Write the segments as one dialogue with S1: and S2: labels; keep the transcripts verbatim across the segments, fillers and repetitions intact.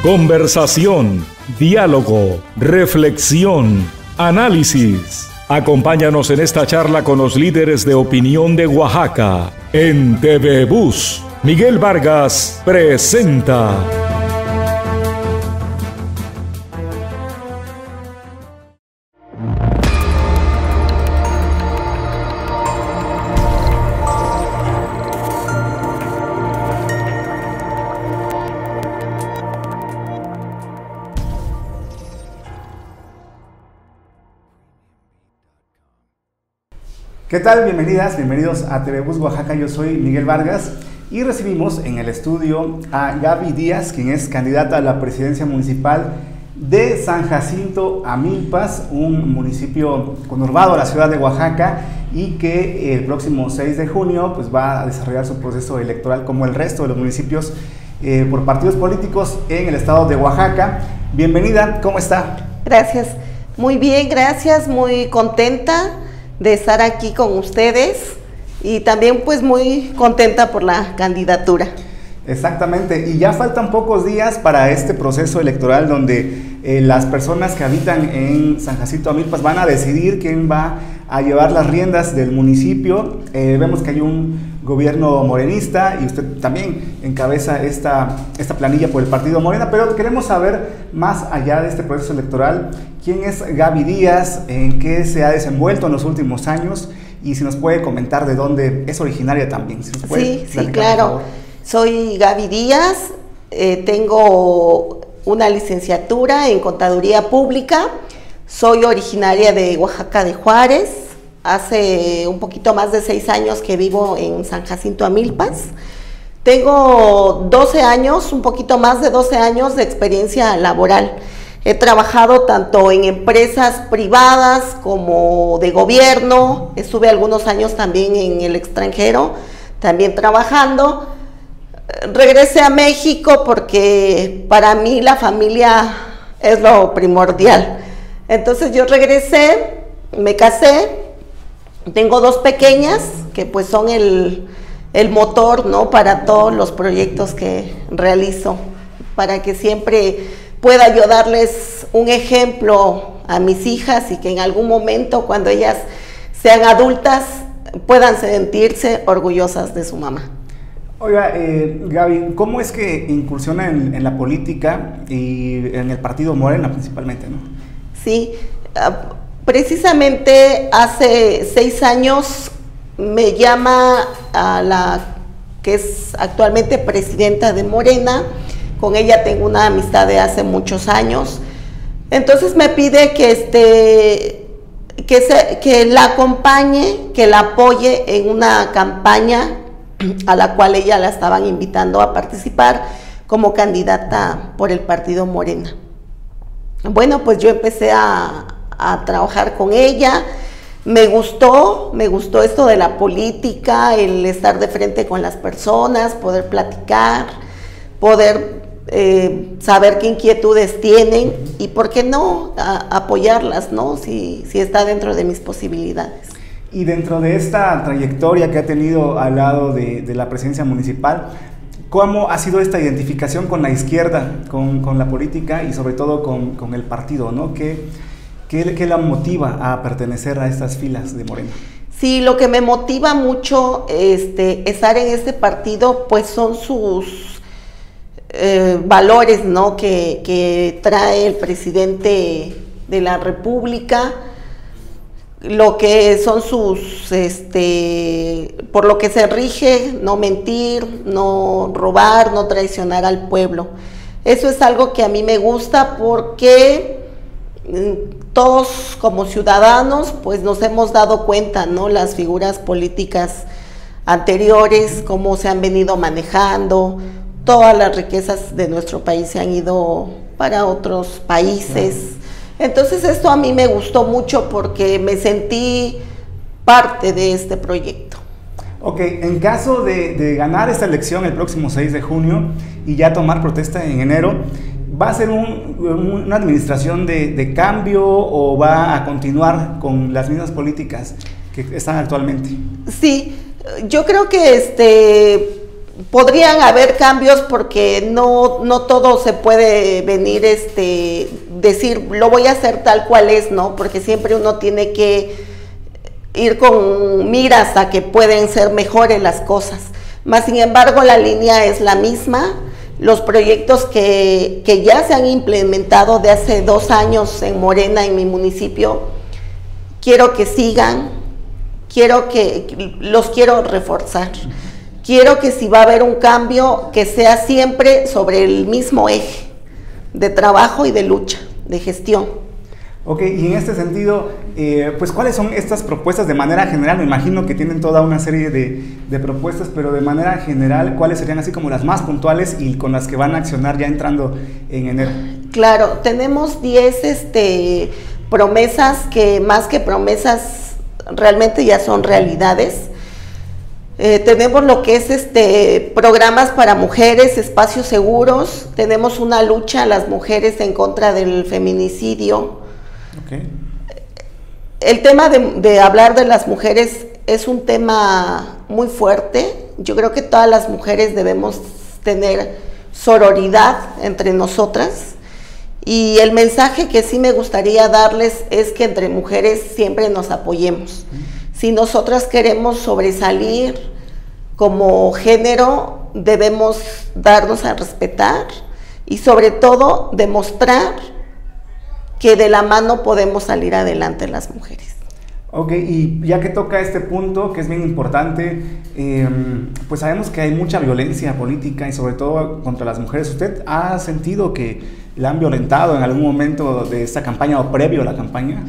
S1: Conversación, diálogo, reflexión, análisis. Acompáñanos en esta charla con los líderes de opinión de Oaxaca. En T V Bus, Miguel Vargas presenta.
S2: ¿Qué tal? Bienvenidas, bienvenidos a T V Bus Oaxaca. Yo soy Miguel Vargas y recibimos en el estudio a Gaby Díaz, quien es candidata a la presidencia municipal de San Jacinto Amilpas, un municipio conurbado a la ciudad de Oaxaca y que el próximo seis de junio pues, va a desarrollar su proceso electoral como el resto de los municipios eh, por partidos políticos en el estado de Oaxaca. Bienvenida, ¿cómo está?
S3: Gracias, muy bien, gracias, muy contenta de estar aquí con ustedes y también pues muy contenta por la candidatura.
S2: Exactamente, y ya faltan pocos días para este proceso electoral donde eh, las personas que habitan en San Jacinto Amilpas van a decidir quién va a llevar las riendas del municipio. Eh, vemos que hay un gobierno morenista y usted también encabeza esta, esta planilla por el partido Morena, pero queremos saber más allá de este proceso electoral, quién es Gaby Díaz, en qué se ha desenvuelto en los últimos años y si nos puede comentar de dónde es originaria también. Si nos puede
S3: sí, sí, claro. Soy Gaby Díaz, eh, tengo una licenciatura en Contaduría Pública, soy originaria de Oaxaca de Juárez, hace un poquito más de seis años que vivo en San Jacinto Amilpas. Tengo doce años, un poquito más de doce años de experiencia laboral. He trabajado tanto en empresas privadas como de gobierno, estuve algunos años también en el extranjero, también trabajando. Regresé a México porque para mí la familia es lo primordial. Entonces yo regresé, me casé, tengo dos pequeñas que pues son el, el motor, ¿no?, para todos los proyectos que realizo, para que siempre pueda yo darles un ejemplo a mis hijas y que en algún momento cuando ellas sean adultas puedan sentirse orgullosas de su mamá.
S2: Oiga, eh, Gaby, ¿cómo es que incursiona en, en la política y en el partido Morena principalmente, no?
S3: Sí, uh, precisamente hace seis años me llama a la que es actualmente presidenta de Morena. Con ella tengo una amistad de hace muchos años. Entonces me pide que, este, que, se, que la acompañe, que la apoye en una campaña a la cual ella la estaban invitando a participar como candidata por el partido Morena. Bueno, pues yo empecé a, a trabajar con ella. Me gustó, me gustó esto de la política, el estar de frente con las personas, poder platicar, poder eh, saber qué inquietudes tienen y por qué no a, apoyarlas, ¿no? Si, si está dentro de mis posibilidades.
S2: Y dentro de esta trayectoria que ha tenido al lado de, de la presidencia municipal, ¿cómo ha sido esta identificación con la izquierda, con, con la política y sobre todo con, con el partido, ¿no? ¿Qué, qué, qué la motiva a pertenecer a estas filas de Morena?
S3: Sí, lo que me motiva mucho este, estar en este partido, pues son sus eh, valores, ¿no?, que, que trae el presidente de la República, lo que son sus, este, por lo que se rige, no mentir, no robar, no traicionar al pueblo. Eso es algo que a mí me gusta porque todos como ciudadanos pues nos hemos dado cuenta, ¿no?, las figuras políticas anteriores, cómo se han venido manejando, todas las riquezas de nuestro país se han ido para otros países. Entonces esto a mí me gustó mucho porque me sentí parte de este proyecto.
S2: Ok, en caso de, de ganar esta elección el próximo seis de junio y ya tomar protesta en enero, ¿va a ser un, una administración de, de cambio o va a continuar con las mismas políticas que están actualmente?
S3: Sí, yo creo que este, podrían haber cambios porque no, no todo se puede venir, este, decir, lo voy a hacer tal cual es, ¿no? Porque siempre uno tiene que ir con miras a que pueden ser mejores las cosas. Más sin embargo, la línea es la misma. Los proyectos que, que ya se han implementado de hace dos años en Morena, en mi municipio, quiero que sigan, quiero que, los quiero reforzar. Quiero que si va a haber un cambio, que sea siempre sobre el mismo eje de trabajo y de lucha, de gestión.
S2: Ok, y en este sentido, eh, pues ¿cuáles son estas propuestas de manera general? Me imagino que tienen toda una serie de, de propuestas, pero de manera general, ¿cuáles serían así como las más puntuales y con las que van a accionar ya entrando en enero? Claro, tenemos diez este, promesas que más que promesas realmente ya son realidades. Eh, tenemos lo que es este programas para mujeres, espacios seguros, tenemos una lucha a las mujeres en contra del feminicidio. Okay. El tema de, de hablar de las mujeres es un tema muy fuerte. Yo creo que todas las mujeres debemos tener sororidad entre nosotras, y el mensaje que sí me gustaría darles es que entre mujeres siempre nos apoyemos. Si nosotras queremos sobresalir como género, debemos darnos a respetar y sobre todo demostrar que de la mano podemos salir adelante las mujeres. Ok, y ya que toca este punto, que es bien importante, eh, pues sabemos que hay mucha violencia política y sobre todo contra las mujeres. ¿Usted ha sentido que la han violentado en algún momento de esta campaña o previo a la campaña?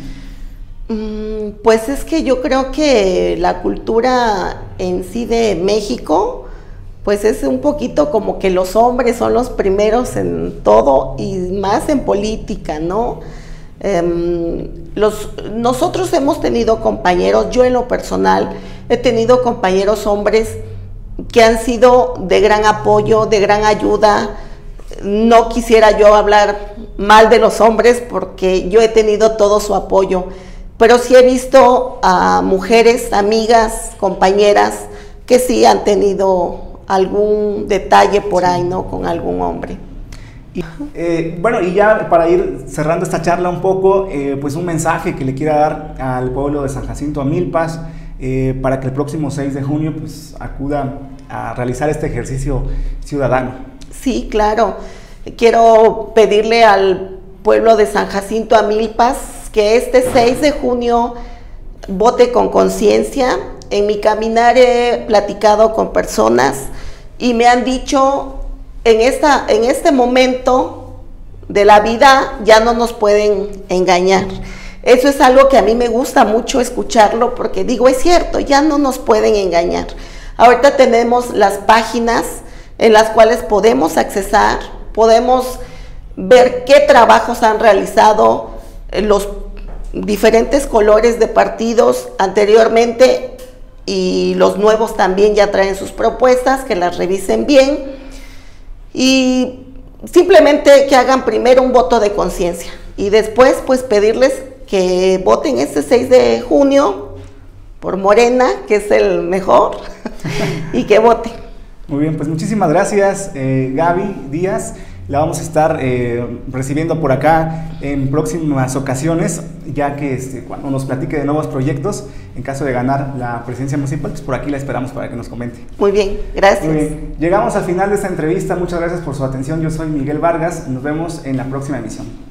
S2: Mm, pues es que yo creo que la cultura en sí de México, pues es un poquito como que los hombres son los primeros en todo y más en política, ¿no? Um, los, nosotros hemos tenido compañeros, yo en lo personal he tenido compañeros hombres que han sido de gran apoyo, de gran ayuda. No quisiera yo hablar mal de los hombres porque yo he tenido todo su apoyo, pero sí he visto a mujeres, amigas, compañeras que sí han tenido algún detalle por ahí, ¿no? Con algún hombre. Y, eh, bueno, y ya para ir cerrando esta charla un poco, eh, pues un mensaje que le quiera dar al pueblo de San Jacinto Amilpas, eh, para que el próximo seis de junio pues acuda a realizar este ejercicio ciudadano. Sí, claro. Quiero pedirle al pueblo de San Jacinto Amilpas que este seis de junio vote con conciencia. En mi caminar he platicado con personas y me han dicho, en, esta, en este momento de la vida ya no nos pueden engañar. Eso es algo que a mí me gusta mucho escucharlo porque digo, es cierto, ya no nos pueden engañar. Ahorita tenemos las páginas en las cuales podemos accesar, podemos ver qué trabajos han realizado los diferentes colores de partidos anteriormente, y los nuevos también ya traen sus propuestas, que las revisen bien y simplemente que hagan primero un voto de conciencia y después pues pedirles que voten este seis de junio por Morena, que es el mejor, y que voten. Muy bien, pues muchísimas gracias, eh, Gaby Díaz. La vamos a estar eh, recibiendo por acá en próximas ocasiones, ya que este, cuando nos platique de nuevos proyectos, en caso de ganar la presidencia municipal, pues por aquí la esperamos para que nos comente. Muy bien, gracias. Muy bien. Llegamos al final de esta entrevista, muchas gracias por su atención. Yo soy Miguel Vargas, nos vemos en la próxima emisión.